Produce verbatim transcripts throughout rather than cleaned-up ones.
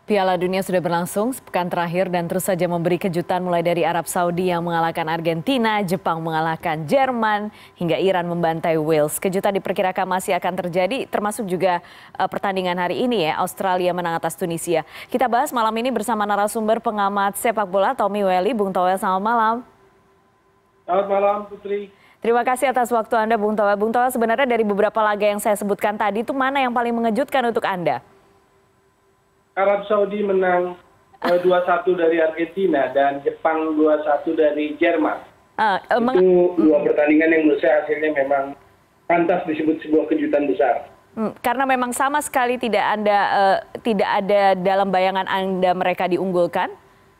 Piala Dunia sudah berlangsung sepekan terakhir dan terus saja memberi kejutan mulai dari Arab Saudi yang mengalahkan Argentina, Jepang mengalahkan Jerman, hingga Iran membantai Wales. Kejutan diperkirakan masih akan terjadi termasuk juga uh, pertandingan hari ini ya, Australia menang atas Tunisia. Kita bahas malam ini bersama narasumber pengamat sepak bola Tommy Welly. Bung Towel, selamat malam. Selamat malam Putri. Terima kasih atas waktu Anda Bung Towel. Bung Towel, sebenarnya dari beberapa laga yang saya sebutkan tadi itu mana yang paling mengejutkan untuk Anda? Arab Saudi menang dua satu dari Argentina dan Jepang dua satu dari Jerman. Uh, uh, Itu dua pertandingan yang menurut saya hasilnya memang pantas disebut sebuah kejutan besar. Hmm, karena memang sama sekali tidak ada uh, tidak ada dalam bayangan Anda mereka diunggulkan?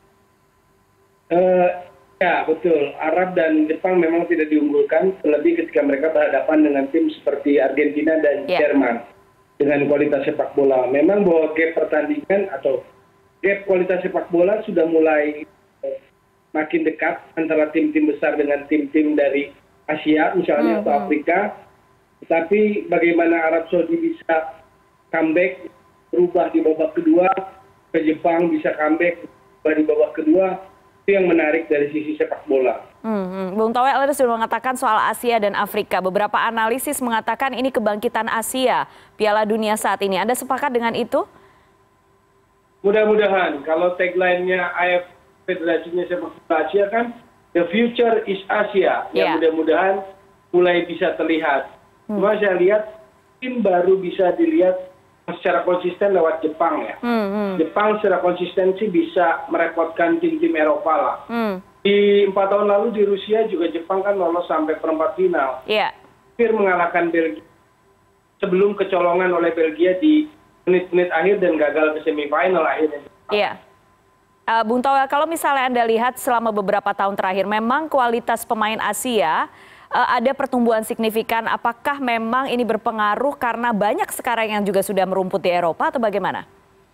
Uh, ya betul, Arab dan Jepang memang tidak diunggulkan, terlebih ketika mereka berhadapan dengan tim seperti Argentina dan yeah. Jerman. Dengan kualitas sepak bola. Memang bahwa gap pertandingan atau gap kualitas sepak bola sudah mulai eh, makin dekat antara tim-tim besar dengan tim-tim dari Asia misalnya mm-hmm. atau Afrika. Tetapi bagaimana Arab Saudi bisa comeback, berubah di babak kedua, ke Jepang bisa comeback, berubah di babak kedua, itu yang menarik dari sisi sepak bola. Hmm, Bung Towel, Anda sudah mengatakan soal Asia dan Afrika. Beberapa analisis mengatakan ini kebangkitan Asia Piala Dunia saat ini. Anda sepakat dengan itu? Mudah-mudahan. Kalau tagline-nya A F Federasinya Sepak Bola Asia kan, the future is Asia. Yeah. Ya mudah-mudahan mulai bisa terlihat. Hmm. Cuma saya lihat tim baru bisa dilihat secara konsisten lewat Jepang ya. Hmm, hmm. Jepang secara konsistensi bisa merepotkan tim-tim Eropa lah. Hmm. Di empat tahun lalu di Rusia juga Jepang kan lolos sampai perempat final. Iya. Hampir mengalahkan Belgia sebelum kecolongan oleh Belgia di menit-menit akhir dan gagal ke semifinal akhirnya. Iya. Uh, Bung Towel, kalau misalnya Anda lihat selama beberapa tahun terakhir, memang kualitas pemain Asia uh, ada pertumbuhan signifikan. Apakah memang ini berpengaruh karena banyak sekarang yang juga sudah merumput di Eropa atau bagaimana?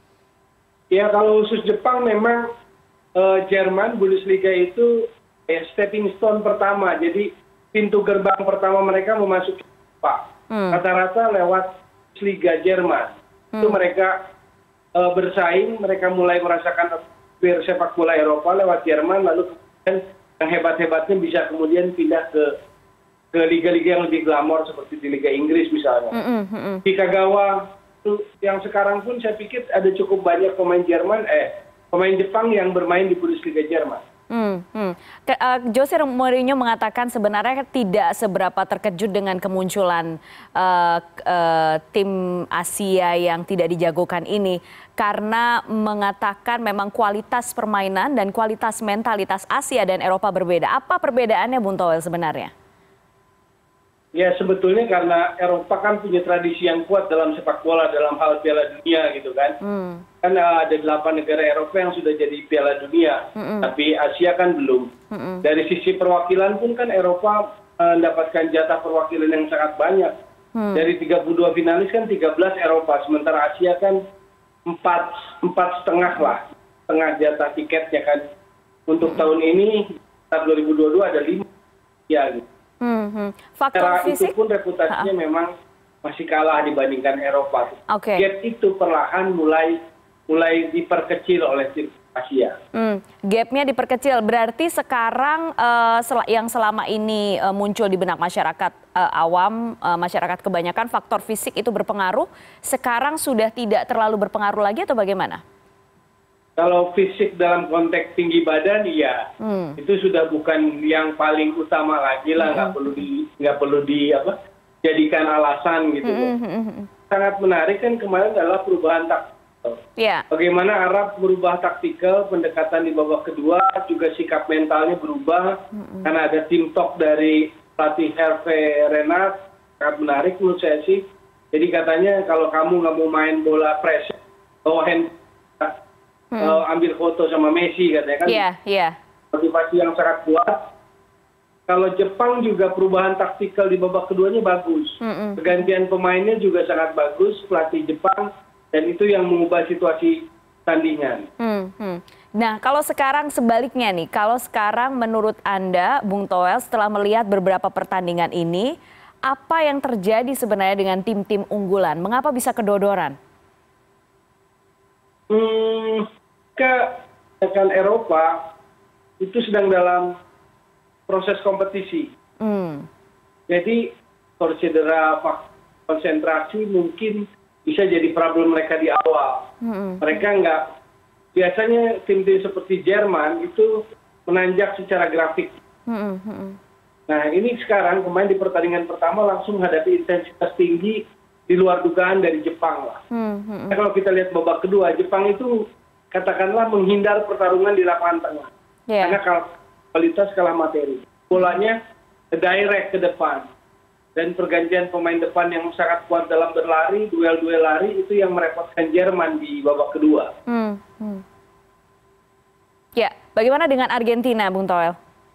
Ya, kalau khusus Jepang memang Uh, Jerman, Bundesliga itu ya, stepping stone pertama. Jadi pintu gerbang pertama mereka memasuki Eropa. Hmm. Rata-rata lewat Liga Jerman. Hmm. Itu mereka uh, bersaing, mereka mulai merasakan atmosfer sepak bola Eropa lewat Jerman. Lalu kemudian yang hebat-hebatnya bisa kemudian pindah ke ke liga-liga yang lebih glamor seperti di Liga Inggris misalnya. Hmm. Hmm. Di Kagawa yang sekarang pun saya pikir ada cukup banyak pemain Jerman, eh pemain Jepang yang bermain di Bundesliga Jerman. Hmm, hmm. Ke, uh, Jose Mourinho mengatakan sebenarnya tidak seberapa terkejut dengan kemunculan uh, uh, tim Asia yang tidak dijagokan ini. Karena mengatakan memang kualitas permainan dan kualitas mentalitas Asia dan Eropa berbeda. Apa perbedaannya Bung Towel sebenarnya? Ya sebetulnya karena Eropa kan punya tradisi yang kuat dalam sepak bola dalam hal Piala Dunia gitu kan. Hmm. Kan uh, ada delapan negara Eropa yang sudah jadi Piala Dunia, hmm. tapi Asia kan belum. Hmm. Dari sisi perwakilan pun kan Eropa uh, mendapatkan jatah perwakilan yang sangat banyak. Hmm. Dari tiga puluh dua finalis kan tiga belas Eropa, sementara Asia kan empat empat setengah lah, setengah jatah tiketnya kan. Untuk hmm. tahun ini tahun dua ribu dua puluh dua ada lima ya gitu. Hmm, faktor Secara fisik itu pun reputasinya ha. memang masih kalah dibandingkan Eropa. Okay. Gap itu perlahan mulai mulai diperkecil oleh tim Asia. Hmm, gapnya diperkecil berarti sekarang uh, sel yang selama ini uh, muncul di benak masyarakat uh, awam, uh, masyarakat kebanyakan faktor fisik itu berpengaruh. Sekarang sudah tidak terlalu berpengaruh lagi atau bagaimana? Kalau fisik dalam konteks tinggi badan, iya, hmm. itu sudah bukan yang paling utama lagi lah, nggak hmm. perlu di nggak perlu di apa jadikan alasan gitu. Hmm. Hmm. Sangat menarik kan kemarin adalah perubahan taktikal. Yeah. Bagaimana Arab merubah taktikal, pendekatan di babak kedua, juga sikap mentalnya berubah hmm. karena ada tim top dari pelatih Hervé Renard, sangat menarik menurut saya sih. Jadi katanya kalau kamu nggak mau main bola press, bawa hand Hmm. Uh, ambil foto sama Messi katanya kan, yeah, yeah. motivasi yang sangat kuat. Kalau Jepang juga perubahan taktikal di babak keduanya bagus, mm-mm. pergantian pemainnya juga sangat bagus, pelatih Jepang, dan itu yang mengubah situasi tandingan. Hmm, hmm. Nah kalau sekarang sebaliknya nih, kalau sekarang menurut Anda Bung Towel setelah melihat beberapa pertandingan ini, apa yang terjadi sebenarnya dengan tim-tim unggulan? Mengapa bisa kedodoran? Hmm, kan Eropa itu sedang dalam proses kompetisi. Hmm. Jadi kalau cedera konsentrasi mungkin bisa jadi problem mereka di awal. Hmm. Mereka nggak, biasanya tim-tim seperti Jerman itu menanjak secara grafik. Hmm. Hmm. Nah ini sekarang kemarin di pertandingan pertama langsung menghadapi intensitas tinggi di luar dugaan dari Jepang lah. Hmm. Hmm. Nah, kalau kita lihat babak kedua, Jepang itu katakanlah menghindar pertarungan di lapangan tengah. Yeah. Karena kualitas kalah materi. Bolanya direct ke depan. Dan pergantian pemain depan yang sangat kuat dalam berlari, duel-duel lari, itu yang merepotkan Jerman di babak kedua. Hmm. Hmm. Ya, bagaimana dengan Argentina, Bung Toel?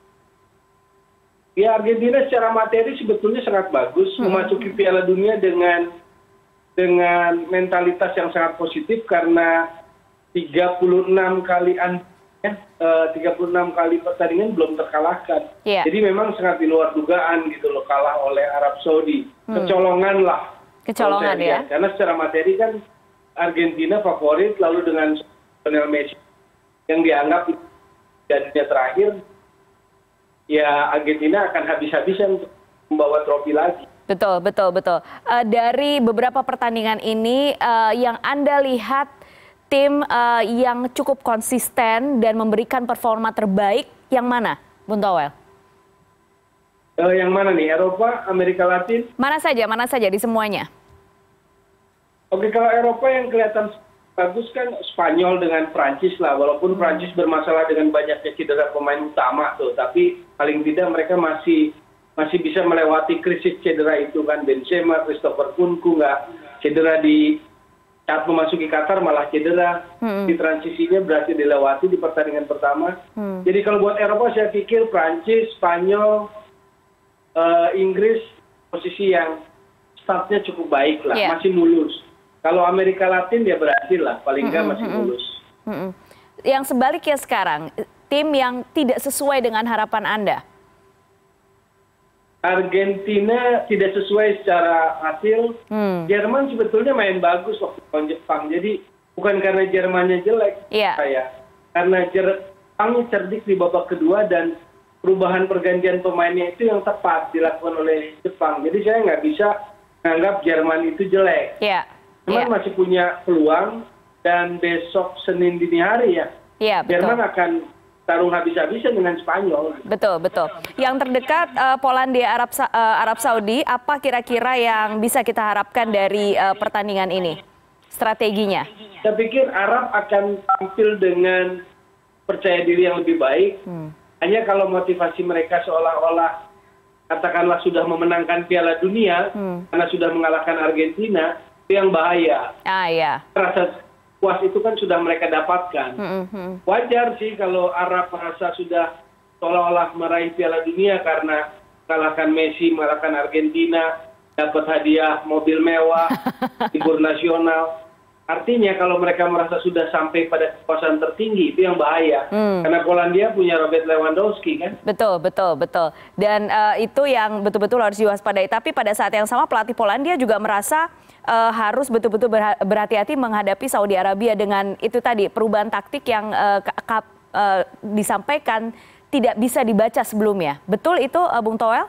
Ya, Argentina secara materi sebetulnya sangat bagus. Hmm. Memasuki Piala Dunia dengan dengan mentalitas yang sangat positif karena tiga puluh enam kali ya, tiga puluh enam kali pertandingan belum terkalahkan. Yeah. Jadi memang sangat di luar dugaan gitu loh, kalah oleh Arab Saudi. Hmm. Kecolongan lah. Kecolongan ya. Karena secara materi kan Argentina favorit, lalu dengan Lionel Messi yang dianggap jadinya terakhir, ya Argentina akan habis-habisan untuk membawa trofi lagi. Betul, betul, betul. Uh, dari beberapa pertandingan ini uh, yang Anda lihat tim uh, yang cukup konsisten dan memberikan performa terbaik yang mana, Bung Toel? Uh, yang mana nih? Eropa, Amerika Latin? Mana saja, mana saja di semuanya. Oke, kalau Eropa yang kelihatan bagus kan Spanyol dengan Prancis lah. Walaupun Prancis bermasalah dengan banyaknya cedera pemain utama tuh, tapi paling tidak mereka masih masih bisa melewati krisis cedera itu kan. Benzema, Christopher Kunku nggak cedera di saat memasuki Qatar, malah cedera. Hmm. Di transisinya berhasil dilewati di pertandingan pertama. Hmm. Jadi kalau buat Eropa saya pikir Prancis, Spanyol, uh, Inggris posisi yang startnya cukup baik lah, yeah. Masih mulus. Kalau Amerika Latin dia berhasil lah, paling nggak hmm, masih hmm, mulus. Hmm. Yang sebaliknya sekarang, tim yang tidak sesuai dengan harapan Anda? Argentina tidak sesuai secara hasil. Hmm. Jerman sebetulnya main bagus waktu lawan Jepang. Jadi bukan karena Jermannya jelek, yeah. saya. Karena Jepang cerdik di babak kedua dan perubahan pergantian pemainnya itu yang tepat dilakukan oleh Jepang. Jadi saya nggak bisa menganggap Jerman itu jelek. Yeah. Jerman yeah. masih punya peluang dan besok Senin dini hari ya. Yeah, Jerman akan tarung habis-habisan dengan Spanyol. Betul, betul. Yang terdekat uh, Polandia, Arab, uh, Arab Saudi, apa kira-kira yang bisa kita harapkan dari uh, pertandingan ini? Strateginya? Saya pikir Arab akan tampil dengan percaya diri yang lebih baik. Hmm. Hanya kalau motivasi mereka seolah-olah katakanlah sudah memenangkan Piala Dunia, hmm. karena sudah mengalahkan Argentina, itu yang bahaya. Ah, ya. Rasa puas itu kan sudah mereka dapatkan. Mm-hmm. Wajar sih kalau Arab merasa sudah seolah-olah meraih Piala Dunia karena mengalahkan Messi, mengalahkan Argentina, dapat hadiah mobil mewah, libur nasional. Artinya kalau mereka merasa sudah sampai pada kepuasan tertinggi, itu yang bahaya. Mm. Karena Polandia punya Robert Lewandowski kan. Betul, betul, betul. Dan uh, itu yang betul-betul harus diwaspadai. Tapi pada saat yang sama pelatih Polandia juga merasa Uh, harus betul-betul berhati-hati menghadapi Saudi Arabia dengan itu tadi perubahan taktik yang uh, uh, disampaikan tidak bisa dibaca sebelumnya. Betul itu, uh, Bung Toel?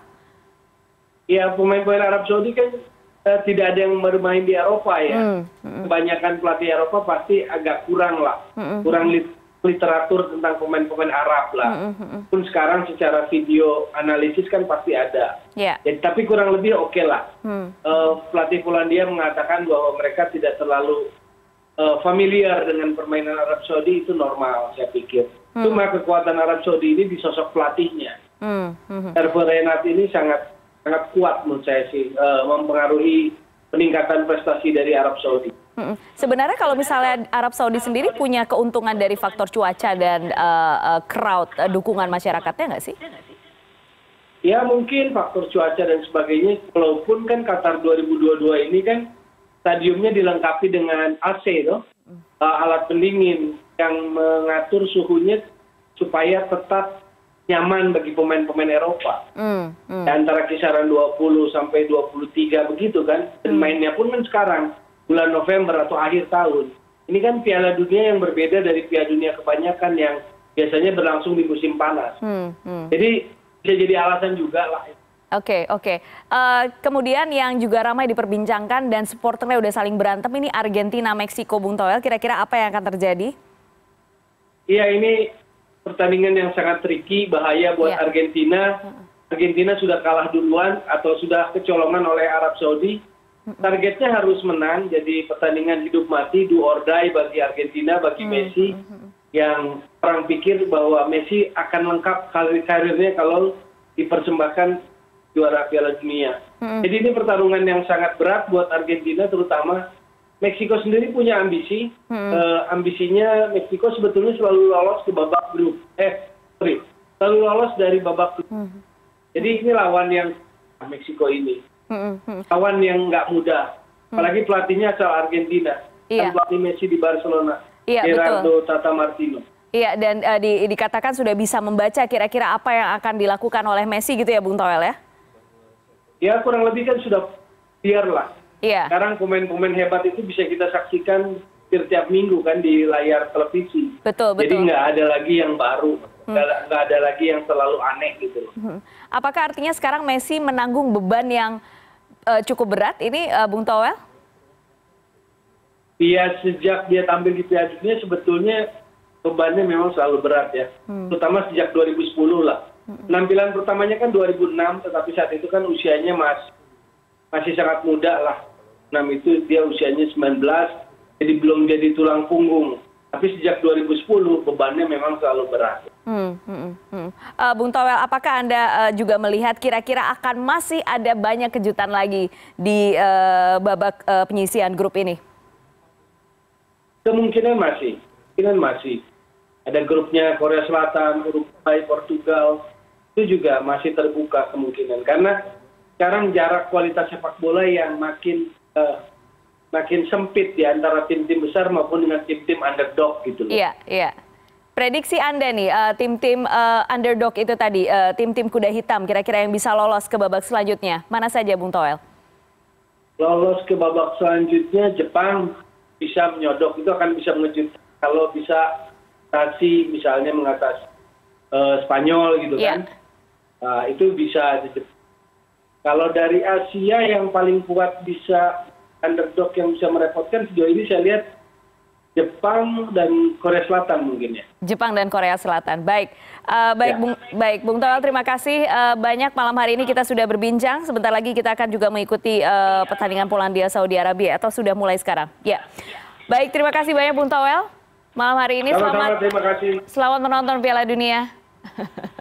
Ya, pemain-pemain Arab Saudi kan uh, tidak ada yang bermain di Eropa ya. Hmm. Hmm. Kebanyakan pelatih Eropa pasti agak kurang lah, hmm. kurang literatur tentang pemain-pemain Arab lah. Hmm. Hmm. Pun sekarang secara video analisis kan pasti ada. Yeah. Jadi, tapi kurang lebih oke okay lah. Hmm. Uh, pelatih Polandia mengatakan bahwa mereka tidak terlalu uh, familiar dengan permainan Arab Saudi, itu normal saya pikir. Hmm. Cuma kekuatan Arab Saudi ini di sosok pelatihnya. Hmm. Hmm. Hervé Renard ini sangat sangat kuat menurut saya sih, uh, mempengaruhi peningkatan prestasi dari Arab Saudi. Hmm. Sebenarnya kalau misalnya Arab Saudi sendiri punya keuntungan dari faktor cuaca dan uh, uh, crowd, uh, dukungan masyarakatnya nggak sih? Ya mungkin faktor cuaca dan sebagainya, walaupun kan Qatar dua ribu dua puluh dua ini kan stadiumnya dilengkapi dengan A C, toh? Uh, alat pendingin yang mengatur suhunya supaya tetap nyaman bagi pemain-pemain Eropa. Mm, mm. Antara kisaran dua puluh sampai dua puluh tiga begitu kan, dan mm. mainnya pun kan sekarang bulan November atau akhir tahun. ini kan Piala Dunia yang berbeda dari Piala Dunia kebanyakan yang biasanya berlangsung di musim panas. Hmm, hmm. Jadi bisa jadi alasan juga lah. Oke, oke. Uh, kemudian yang juga ramai diperbincangkan dan supporternya udah saling berantem ini Argentina, Meksiko, Bung Toel. Kira-kira apa yang akan terjadi? Iya, ini pertandingan yang sangat tricky, bahaya buat ya. Argentina. Argentina sudah kalah duluan atau sudah kecolongan oleh Arab Saudi. Targetnya harus menang, jadi pertandingan hidup mati, do or die bagi Argentina, bagi Messi. Yang orang pikir bahwa Messi akan lengkap karir-karirnya kalau dipersembahkan juara Piala Dunia. Hmm. Jadi ini pertarungan yang sangat berat buat Argentina, terutama Meksiko sendiri punya ambisi. Hmm. Uh, ambisinya Meksiko sebetulnya selalu lolos ke babak grup. Eh, sorry, selalu lolos dari babak grup. Hmm. Jadi ini lawan yang Meksiko ini. Hmm. Lawan yang nggak mudah. Apalagi pelatihnya asal Argentina. Iya. Kan pelatih Messi di Barcelona. Iya, Gerardo Tata Martino. Iya, dan uh, di, dikatakan sudah bisa membaca kira-kira apa yang akan dilakukan oleh Messi gitu ya, Bung Toel ya? Ya kurang lebih kan sudah biar lah. Iya. Sekarang pemain-pemain hebat itu bisa kita saksikan setiap minggu kan di layar televisi. Betul, betul. Jadi nggak ada lagi yang baru, nggak hmm. ada lagi yang terlalu aneh gitu. Hmm. Apakah artinya sekarang Messi menanggung beban yang uh, cukup berat ini, uh, Bung Toel? Iya, sejak dia tampil di Piala Dunia sebetulnya bebannya memang selalu berat ya. Hmm. Terutama sejak dua ribu sepuluh lah. Penampilan pertamanya kan dua ribu enam, tetapi saat itu kan usianya masih masih sangat muda lah. enam itu dia usianya sembilan belas, jadi belum jadi tulang punggung. Tapi sejak dua ribu sepuluh bebannya memang selalu berat. Hmm, hmm, hmm. Uh, Bung Toel, apakah Anda uh, juga melihat kira-kira akan masih ada banyak kejutan lagi di uh, babak uh, penyisihan grup ini? Kemungkinan masih, kemungkinan masih. Ada grupnya Korea Selatan, Uruguay, Portugal. Itu juga masih terbuka kemungkinan karena sekarang jarak kualitas sepak bola yang makin uh, makin sempit di antara tim-tim besar maupun dengan tim-tim underdog gitu loh. Iya, iya. Prediksi Anda nih, uh, tim-tim uh, underdog itu tadi, uh, tim-tim kuda hitam kira-kira yang bisa lolos ke babak selanjutnya, mana saja Bung Toel? Lolos ke babak selanjutnya Jepang bisa menyodok, itu akan bisa mengejutkan kalau bisa atasi misalnya mengatasi uh, Spanyol gitu yeah. kan. Nah, itu bisa. Kalau dari Asia yang paling kuat bisa underdog yang bisa merepotkan sejauh ini saya lihat Jepang dan Korea Selatan mungkin ya. Jepang dan Korea Selatan. Baik, uh, baik, ya. Bung, baik, Bung Toel, terima kasih uh, banyak malam hari ini kita sudah berbincang. Sebentar lagi kita akan juga mengikuti uh, pertandingan Polandia Saudi Arabia atau sudah mulai sekarang. Ya, baik, terima kasih banyak Bung Toel malam hari ini. Selamat, selamat, terima kasih. Selamat menonton Piala Dunia.